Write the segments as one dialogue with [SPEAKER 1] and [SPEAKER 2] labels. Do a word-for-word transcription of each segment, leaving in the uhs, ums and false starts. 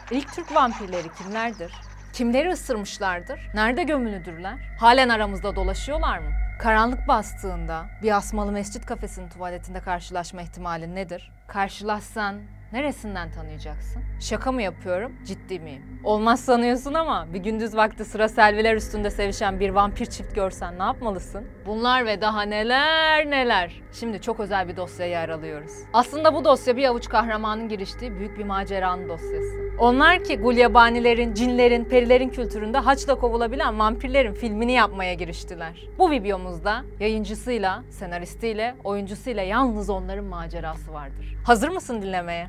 [SPEAKER 1] İlk Türk vampirleri kimlerdir? Kimleri ısırmışlardır? Nerede gömülüdürler? Halen aramızda dolaşıyorlar mı? Karanlık bastığında bir asmalı mescit kafesinin tuvaletinde karşılaşma ihtimalin nedir? Karşılaşsan neresinden tanıyacaksın? Şaka mı yapıyorum, ciddi miyim? Olmaz sanıyorsun ama bir gündüz vakti sıra selviler üstünde sevişen bir vampir çift görsen ne yapmalısın? Bunlar ve daha neler neler. Şimdi çok özel bir dosyayı yer alıyoruz. Aslında bu dosya bir avuç kahramanın giriştiği büyük bir maceranın dosyası. Onlar ki gulyabanilerin, cinlerin, perilerin kültüründe haçla kovulabilen vampirlerin filmini yapmaya giriştiler. Bu videomuzda yayıncısıyla, senaristiyle, oyuncusuyla yalnız onların macerası vardır. Hazır mısın dinlemeye?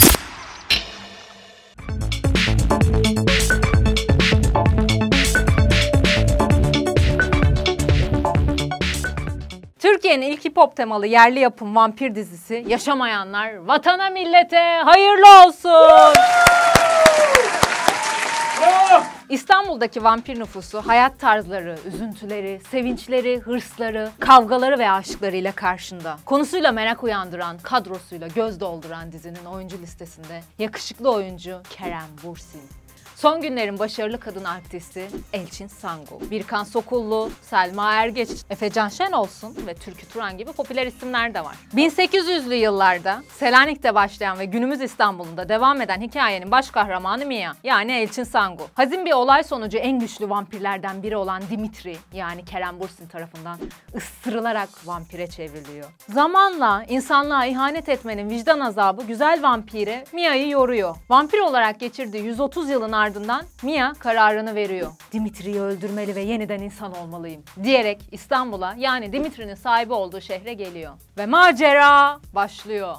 [SPEAKER 1] Türkiye'nin ilk hip hop temalı yerli yapım vampir dizisi Yaşamayanlar vatana millete hayırlı olsun. İstanbul'daki vampir nüfusu hayat tarzları, üzüntüleri, sevinçleri, hırsları, kavgaları ve aşklarıyla karşında. Konusuyla merak uyandıran, kadrosuyla göz dolduran dizinin oyuncu listesinde yakışıklı oyuncu Kerem Bürsin. Son günlerin başarılı kadın artisti Elçin Sangu, Birkan Sokullu, Selma Ergeç, Efecan Şen olsun ve Türkü Turan gibi popüler isimler de var. bin sekiz yüzlü yıllarda Selanik'te başlayan ve günümüz İstanbul'unda devam eden hikayenin baş kahramanı Mia, yani Elçin Sangu. Hazin bir olay sonucu en güçlü vampirlerden biri olan Dimitri, yani Kerem Bürsin tarafından ısırılarak vampire çevriliyor. Zamanla insanlığa ihanet etmenin vicdan azabı güzel vampire Mia'yı yoruyor. Vampir olarak geçirdiği yüz otuz yılın ardından Mia kararını veriyor. Dimitri'yi öldürmeli ve yeniden insan olmalıyım diyerek İstanbul'a, yani Dimitri'nin sahibi olduğu şehre geliyor. Ve macera başlıyor.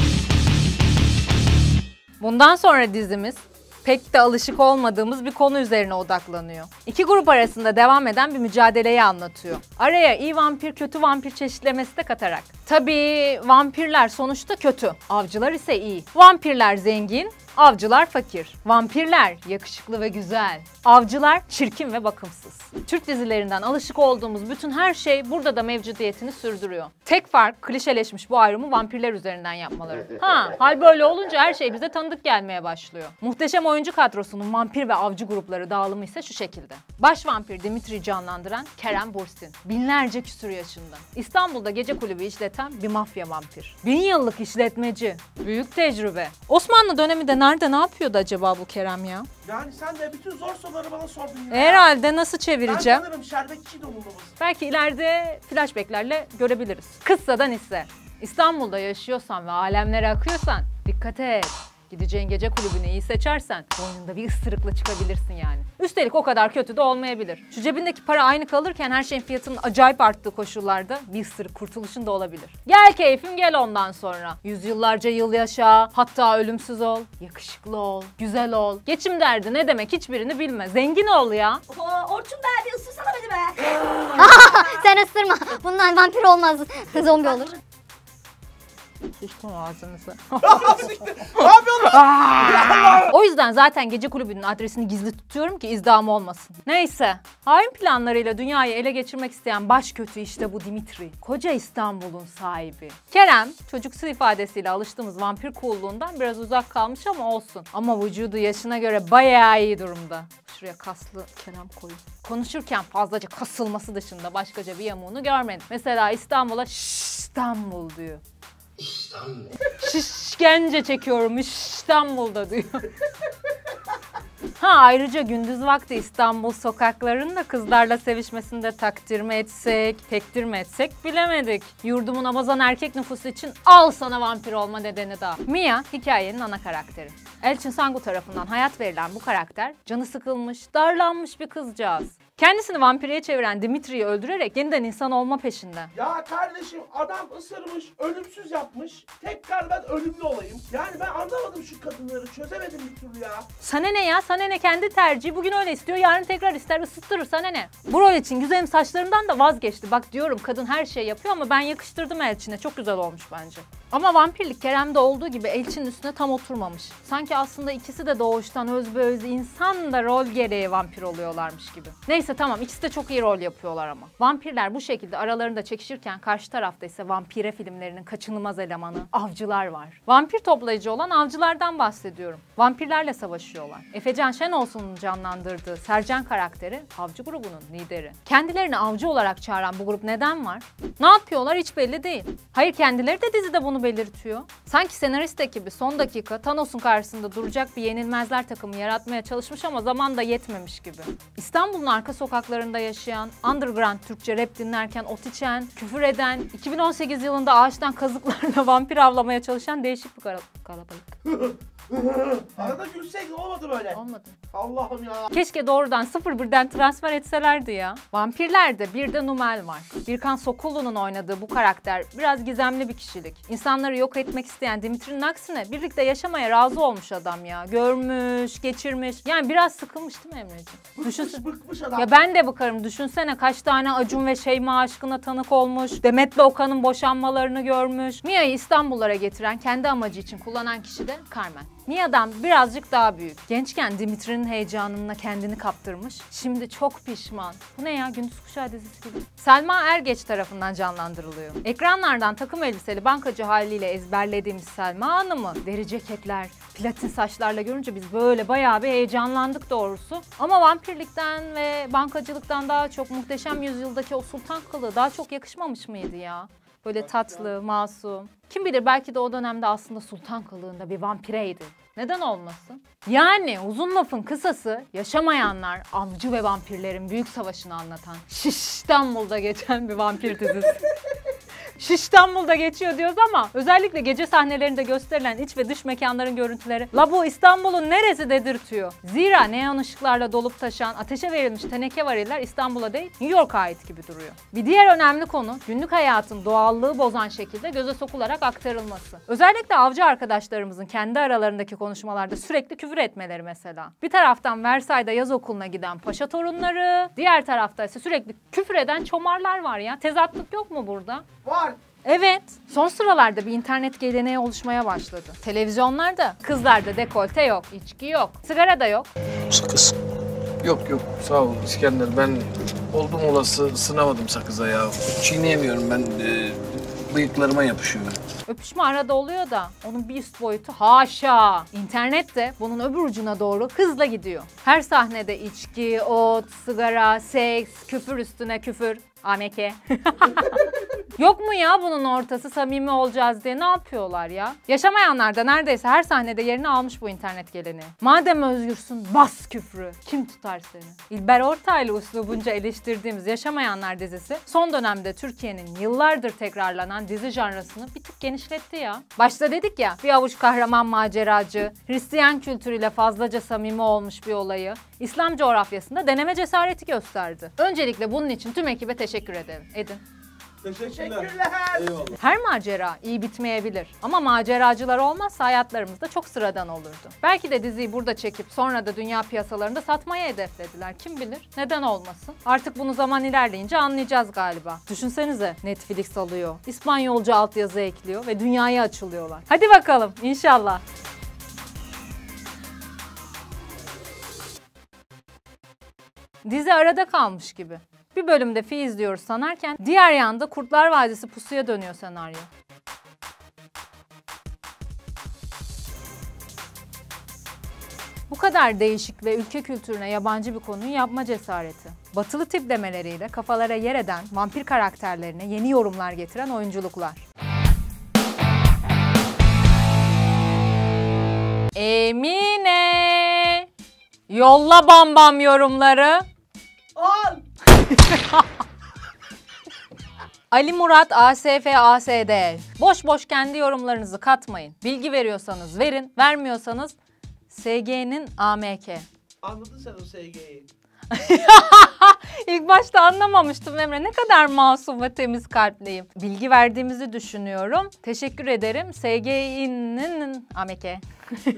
[SPEAKER 1] Bundan sonra dizimiz pek de alışık olmadığımız bir konu üzerine odaklanıyor. İki grup arasında devam eden bir mücadeleyi anlatıyor. Araya iyi vampir, kötü vampir çeşitlemesi de katarak. Tabii vampirler sonuçta kötü, avcılar ise iyi. Vampirler zengin, avcılar fakir. Vampirler yakışıklı ve güzel. Avcılar çirkin ve bakımsız. Türk dizilerinden alışık olduğumuz bütün her şey burada da mevcudiyetini sürdürüyor. Tek fark klişeleşmiş bu ayrımı vampirler üzerinden yapmaları. Ha, hal böyle olunca her şey bize tanıdık gelmeye başlıyor. Muhteşem oyuncu kadrosunun vampir ve avcı grupları dağılımı ise şu şekilde. Baş vampir Dimitri'yi canlandıran Kerem Bürsin. Binlerce küsur yaşında. İstanbul'da gece kulübü işleten bir mafya vampir. Bin yıllık işletmeci. Büyük tecrübe. Osmanlı döneminde nerede ne yapıyordu acaba bu Kerem ya?
[SPEAKER 2] Yani sen de bütün zor soruları bana sordun ya.
[SPEAKER 1] Herhalde nasıl çevireceğim?
[SPEAKER 2] Ben sanırım şerbetçi donumumuz.
[SPEAKER 1] Belki ileride flashbacklerle görebiliriz. Kıssadan hisse. İstanbul'da yaşıyorsan ve alemlere akıyorsan dikkat et. Gideceğin gece kulübünü iyi seçersen boynunda bir ısırıkla çıkabilirsin yani. Üstelik o kadar kötü de olmayabilir. Şu cebindeki para aynı kalırken her şeyin fiyatının acayip arttığı koşullarda bir ısırık kurtuluşun da olabilir. Gel keyfim gel ondan sonra. Yüzyıllarca yıl yaşa, hatta ölümsüz ol, yakışıklı ol, güzel ol. Geçim derdi ne demek hiçbirini bilme. Zengin ol ya.
[SPEAKER 3] Oo, Orçun be, bir ısırsana beni be.
[SPEAKER 4] Sen ısırma. Bundan vampir olmaz. Zombi olur.
[SPEAKER 1] Sustum ağzınızı.
[SPEAKER 2] Ne yapıyorsun?
[SPEAKER 1] O yüzden zaten gece kulübünün adresini gizli tutuyorum ki izdiham olmasın. Neyse, hain planlarıyla dünyayı ele geçirmek isteyen baş kötü işte bu Dimitri. Koca İstanbul'un sahibi. Kerem, çocuksu ifadesiyle alıştığımız vampir coolluğundan biraz uzak kalmış ama olsun. Ama vücudu yaşına göre bayağı iyi durumda. Şuraya kaslı Kerem koyun. Konuşurken fazlaca kasılması dışında başkaca bir yamuğunu görmedim. Mesela İstanbul'a İstanbul diyor.
[SPEAKER 5] İstanbul.
[SPEAKER 1] Şişkence çekiyorum İstanbul'da diyor. Ha ayrıca gündüz vakti İstanbul sokaklarında kızlarla sevişmesini de takdir mi etsek, tekdir mi etsek bilemedik. Yurdumun abazan erkek nüfusu için al sana vampir olma nedeni daha. Mia hikayenin ana karakteri. Elçin Sangu tarafından hayat verilen bu karakter canı sıkılmış, darlanmış bir kızcağız. Kendisini vampiriye çeviren Dimitri'yi öldürerek yeniden insan olma peşinde.
[SPEAKER 2] Ya kardeşim adam ısırmış, ölümsüz yapmış. Tekrar ben ölümlü olayım. Yani ben anlamadım şu kadınları, çözemedim bir türlü ya.
[SPEAKER 1] Sana ne ya? Sana ne kendi tercihi. Bugün öyle istiyor, yarın tekrar ister, ısıttırır. Sana ne? Bu rol için güzelim saçlarından da vazgeçti. Bak diyorum kadın her şeyi yapıyor ama ben yakıştırdım Elçin'e. Çok güzel olmuş bence. Ama vampirlik Kerem'de olduğu gibi Elçin'in üstüne tam oturmamış. Sanki aslında ikisi de doğuştan özbeöz insan da rol gereği vampir oluyorlarmış gibi. Neyse tamam, ikisi de çok iyi rol yapıyorlar ama. Vampirler bu şekilde aralarında çekişirken karşı tarafta ise vampire filmlerinin kaçınılmaz elemanı avcılar var. Vampir toplayıcı olan avcılardan bahsediyorum. Vampirlerle savaşıyorlar. Efecan Şenolsun'un canlandırdığı Sercan karakteri avcı grubunun lideri. Kendilerini avcı olarak çağıran bu grup neden var? Ne yapıyorlar hiç belli değil. Hayır, kendileri de dizide bunu belirtiyor. Sanki senarist ekibi son dakika Thanos'un karşısında duracak bir yenilmezler takımı yaratmaya çalışmış ama zaman da yetmemiş gibi. İstanbul'un arka sokaklarında yaşayan, underground Türkçe rap dinlerken ot içen, küfür eden, iki bin on sekiz yılında ağaçtan kazıklarla vampir avlamaya çalışan değişik bir kal- kalabalık.
[SPEAKER 2] Arada gülsek olmadı böyle.
[SPEAKER 1] Olmadı.
[SPEAKER 2] Allah'ım ya.
[SPEAKER 1] Keşke doğrudan sıfır birden transfer etselerdi ya. Vampirlerde bir de Numel var. Birkan Sokullu'nun oynadığı bu karakter biraz gizemli bir kişilik. İnsanları yok etmek isteyen Dimitri'nin aksine birlikte yaşamaya razı olmuş adam ya. Görmüş, geçirmiş. Yani biraz sıkılmış değil mi Emre'ciğim?
[SPEAKER 2] Bıkmış
[SPEAKER 1] Düşünsün.
[SPEAKER 2] bıkmış adam.
[SPEAKER 1] Ya ben de bakarım. Düşünsene kaç tane Acun ve Şeyma aşkına tanık olmuş. Demet'le Okan'ın boşanmalarını görmüş. Mia'yı İstanbullara getiren, kendi amacı için kullanan kişi de Carmen. Mia'dan birazcık daha büyük. Gençken Dimitri'nin heyecanına kendini kaptırmış. Şimdi çok pişman. Bu ne ya? Gündüz Kuşağı dizisi gibi. Selma Ergeç tarafından canlandırılıyor. Ekranlardan takım elbiseli bankacı haliyle ezberlediğimiz Selma Hanım'ı deri ceketler, platin saçlarla görünce biz böyle bayağı bir heyecanlandık doğrusu. Ama vampirlikten ve bankacılıktan daha çok Muhteşem Yüzyıl'daki o sultan kılığı daha çok yakışmamış mıydı ya? Böyle tatlı, masum. Kim bilir belki de o dönemde aslında sultan kılığında bir vampireydi. Neden olmasın? Yani uzun lafın kısası, yaşamayanlar avcı ve vampirlerin büyük savaşını anlatan İstanbul'da geçen bir vampir dizisi. İstanbul'da geçiyor diyoruz ama özellikle gece sahnelerinde gösterilen iç ve dış mekanların görüntüleri la bu İstanbul'un neresi dedirtiyor. Zira neon ışıklarla dolup taşan, ateşe verilmiş teneke variller İstanbul'a değil New York'a ait gibi duruyor. Bir diğer önemli konu günlük hayatın doğallığı bozan şekilde göze sokularak aktarılması. Özellikle avcı arkadaşlarımızın kendi aralarındaki konuşmalarda sürekli küfür etmeleri mesela. Bir taraftan Versay'da yaz okuluna giden paşa torunları, diğer tarafta ise sürekli küfür eden çomarlar var ya. Tezatlık yok mu burada?
[SPEAKER 2] Var.
[SPEAKER 1] Evet. Son sıralarda bir internet geleneği oluşmaya başladı. Televizyonlarda kızlarda dekolte yok, içki yok, sigara da yok.
[SPEAKER 5] Sakız. Yok yok sağ ol İskender, ben oldum olası ısınamadım sakıza ya. Çiğneyemiyorum ben, e, bıyıklarıma yapışıyor.
[SPEAKER 1] Öpüşme arada oluyor da onun bir üst boyutu haşa. İnternet de bunun öbür ucuna doğru hızla gidiyor. Her sahnede içki, ot, sigara, seks, küfür üstüne küfür. A M K. Yok mu ya bunun ortası, samimi olacağız diye ne yapıyorlar ya? Yaşamayanlar da neredeyse her sahnede yerini almış bu internet geleneği. Madem özgürsün bas küfrü. Kim tutar seni? İlber Ortaylı uslubunca eleştirdiğimiz Yaşamayanlar dizisi son dönemde Türkiye'nin yıllardır tekrarlanan dizi janrasını bir tık genişletti ya. Başta dedik ya, bir avuç kahraman maceracı, Hristiyan kültürüyle fazlaca samimi olmuş bir olayı İslam coğrafyasında deneme cesareti gösterdi. Öncelikle bunun için tüm ekibe teşekkür edelim. Edin.
[SPEAKER 2] Teşekkürler.
[SPEAKER 5] Eyvallah.
[SPEAKER 1] Her macera iyi bitmeyebilir ama maceracılar olmazsa hayatlarımızda çok sıradan olurdu. Belki de diziyi burada çekip sonra da dünya piyasalarında satmayı hedeflediler. Kim bilir? Neden olmasın? Artık bunu zaman ilerleyince anlayacağız galiba. Düşünsenize, Netflix alıyor, İspanyolca altyazı ekliyor ve dünyaya açılıyorlar. Hadi bakalım inşallah. Dizi arada kalmış gibi. Bir bölümde fi izliyoruz sanarken diğer yanda Kurtlar Vadisi pusuya dönüyor senaryo. Bu kadar değişik ve ülke kültürüne yabancı bir konuyu yapma cesareti. Batılı tiplemeleriyle kafalara yer eden vampir karakterlerine yeni yorumlar getiren oyunculuklar. Emine! Yolla bam bam yorumları.
[SPEAKER 2] Al.
[SPEAKER 1] Ali Murat A S F A S D. Boş boş kendi yorumlarınızı katmayın. Bilgi veriyorsanız verin, vermiyorsanız S G'nin A M K.
[SPEAKER 2] Anladın sen o sevgiyi.
[SPEAKER 1] İlk başta anlamamıştım Emre. Ne kadar masum ve temiz kalpliyim. Bilgi verdiğimizi düşünüyorum. Teşekkür ederim. S G'nin A M K.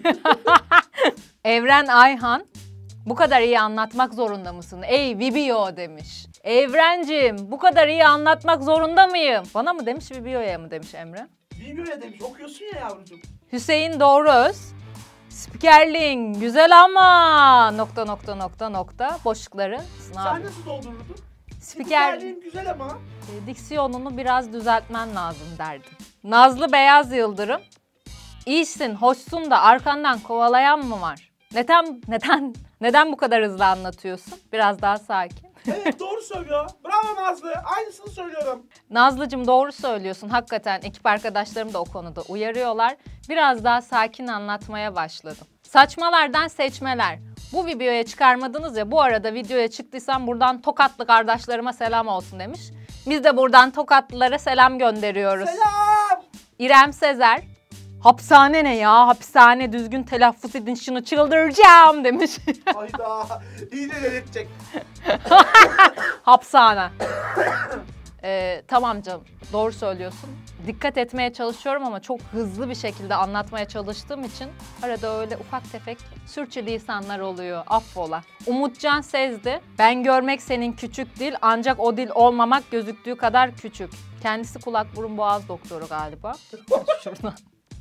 [SPEAKER 1] Evren Ayhan. Bu kadar iyi anlatmak zorunda mısın? Ey Vibio demiş. Evrencim bu kadar iyi anlatmak zorunda mıyım? Bana mı demiş, Vibio'ya mı demiş Emre?
[SPEAKER 2] Bilmiyorum demiş. Okuyorsun ya yavrucuğum.
[SPEAKER 1] Hüseyin Doğruöz. Spikerliğin güzel ama nokta nokta nokta nokta boşlukları sınav.
[SPEAKER 2] Sen nasıl doldururdun?
[SPEAKER 1] Spiker
[SPEAKER 2] Spikerliğim güzel ama.
[SPEAKER 1] e, diksiyonunu biraz düzeltmen lazım derdim. Nazlı Beyaz Yıldırım. İyisin, hoşsun da arkandan kovalayan mı var? Neden neden neden bu kadar hızlı anlatıyorsun? Biraz daha sakin.
[SPEAKER 2] Evet doğru söylüyor. Bravo Nazlı. Aynısını söylüyorum.
[SPEAKER 1] Nazlıcığım doğru söylüyorsun. Hakikaten ekip arkadaşlarım da o konuda uyarıyorlar. Biraz daha sakin anlatmaya başladım. Saçmalardan seçmeler. Bu videoya çıkarmadınız ya, bu arada videoya çıktıysam buradan Tokatlı kardeşlerime selam olsun demiş. Biz de buradan Tokatlılara selam gönderiyoruz.
[SPEAKER 2] Selam.
[SPEAKER 1] İrem Sezer. Hapishane ne ya? Hapishane düzgün telaffuz edin şunu, çıldıracağım demiş.
[SPEAKER 2] Hayda. İyi de delirtecek.
[SPEAKER 1] Hapishane. Ee, tamam canım, doğru söylüyorsun. Dikkat etmeye çalışıyorum ama çok hızlı bir şekilde anlatmaya çalıştığım için arada öyle ufak tefek sürçülisanlar oluyor. Affola. Umutcan Sezdi. Ben görmek senin küçük dil, ancak o dil olmamak gözüktüğü kadar küçük. Kendisi kulak burun boğaz doktoru galiba. Şuradan.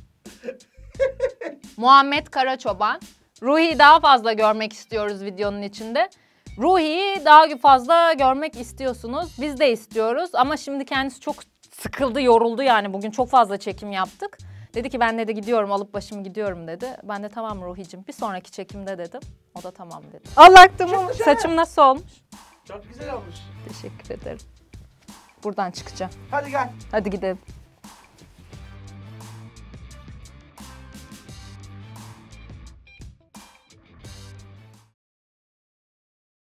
[SPEAKER 1] Muhammed Karaçoban. Ruhi'yi daha fazla görmek istiyoruz videonun içinde. Ruhi'yi daha fazla görmek istiyorsunuz. Biz de istiyoruz ama şimdi kendisi çok sıkıldı, yoruldu yani. Bugün çok fazla çekim yaptık. Dedi ki ben de gidiyorum, alıp başımı gidiyorum dedi. Ben de tamam Ruhi'cim, bir sonraki çekimde dedim. O da tamam dedi. Allah'ım, saçım nasıl olmuş?
[SPEAKER 2] Çok güzel olmuş.
[SPEAKER 1] Teşekkür ederim. Buradan çıkacağım.
[SPEAKER 2] Hadi gel.
[SPEAKER 1] Hadi gidelim.